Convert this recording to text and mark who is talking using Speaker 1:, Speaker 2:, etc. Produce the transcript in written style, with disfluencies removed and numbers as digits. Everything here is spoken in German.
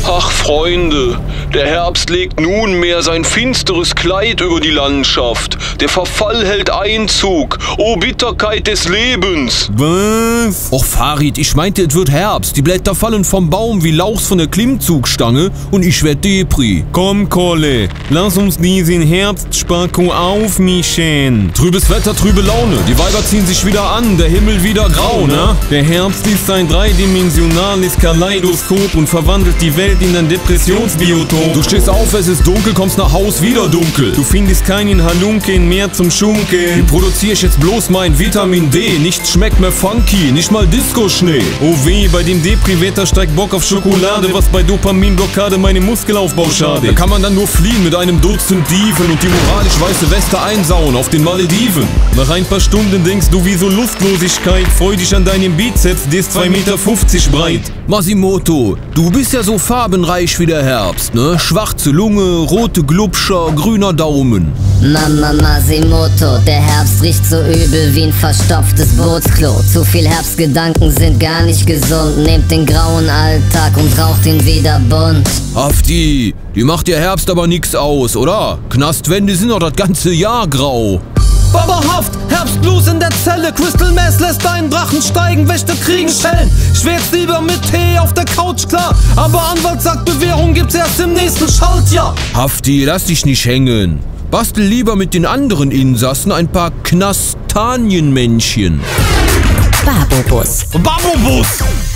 Speaker 1: Ach, Freunde, der Herbst legt nunmehr sein finsteres Kleid über die Landschaft. Der Verfall hält Einzug. O Bitterkeit des Lebens.
Speaker 2: Was? Och, Farid, ich meinte, es wird Herbst. Die Blätter fallen vom Baum wie Lauchs von der Klimmzugstange und ich werd Depri.
Speaker 3: Komm, Kolle, lass uns diesen Herbstspacko aufmischen.
Speaker 2: Trübes Wetter, trübe Laune. Die Weiber ziehen sich wieder an, der Himmel wieder grau, ne?
Speaker 3: Der Herbst ist ein dreidimensionales Kaleidoskop und verwandelt die Welt in ein Depressionsbiotop.
Speaker 2: Du stehst auf, es ist dunkel, kommst nach Haus, wieder dunkel.
Speaker 3: Du findest keinen Halunken mehr zum Schunkeln.
Speaker 2: Wie produziere ich jetzt bloß mein Vitamin D? Nichts schmeckt mehr funky, nicht mal Disco-Schnee.
Speaker 3: Oh weh, bei dem Depri-Wetter steigt Bock auf Schokolade, was bei Dopaminblockade meine Muskelaufbau schadet.
Speaker 2: Da kann man dann nur fliehen mit einem Dutzend Dieven und die moralisch weiße Weste einsauen auf den Malediven.
Speaker 3: Nach ein paar Stunden denkst du wie so Lustlosigkeit, freu dich an deinem Bizeps, der ist 2,50 Meter breit.
Speaker 2: Masimoto, du bist ja so farbenreich wie der Herbst, ne? Schwarze Lunge, rote Glubscher, grüner Daumen.
Speaker 4: Mama Masimoto, der Herbst riecht so übel wie ein verstopftes Bootsklo. Zu viel Herbstgedanken sind gar nicht gesund. Nehmt den grauen Alltag und raucht ihn wieder bunt.
Speaker 2: Hafti, die macht dir Herbst aber nix aus, oder? Knastwände sind doch das ganze Jahr grau.
Speaker 5: Baba Haft, Herbstblues in der Zelle. Crystal Meth lässt deinen Drachen steigen, Wächter kriegen Schellen. Schwärz lieber mit Tee auf der Couch, klar. Aber Anwalt sagt, Bewährung gibt's erst im nächsten Schaltjahr.
Speaker 2: Hafti, lass dich nicht hängen. Bastel lieber mit den anderen Insassen ein paar Knastanienmännchen.
Speaker 6: Babobus.
Speaker 5: Babobus!